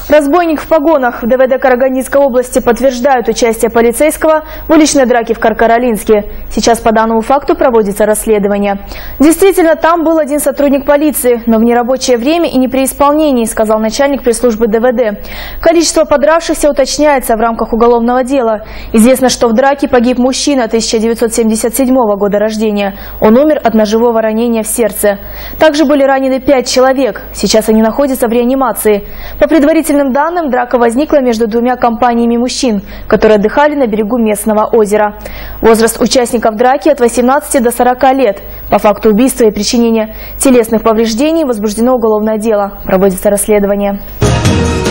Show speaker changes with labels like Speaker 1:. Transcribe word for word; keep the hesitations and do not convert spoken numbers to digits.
Speaker 1: Разбойник в погонах. В ДВД Карагандинской области подтверждают участие полицейского в уличной драке в Каркаралинске. Сейчас по данному факту проводится расследование. Действительно, там был один сотрудник полиции, но в нерабочее время и не при исполнении, сказал начальник пресс-службы ДВД. Количество подравшихся уточняется в рамках уголовного дела. Известно, что в драке погиб мужчина тысяча девятьсот семьдесят седьмого года рождения. Он умер от ножевого ранения в сердце. Также были ранены пять человек. Сейчас они находятся в реанимации. По предварительным По данным, драка возникла между двумя компаниями мужчин, которые отдыхали на берегу местного озера. Возраст участников драки от восемнадцати до сорока лет. По факту убийства и причинения телесных повреждений возбуждено уголовное дело. Проводится расследование.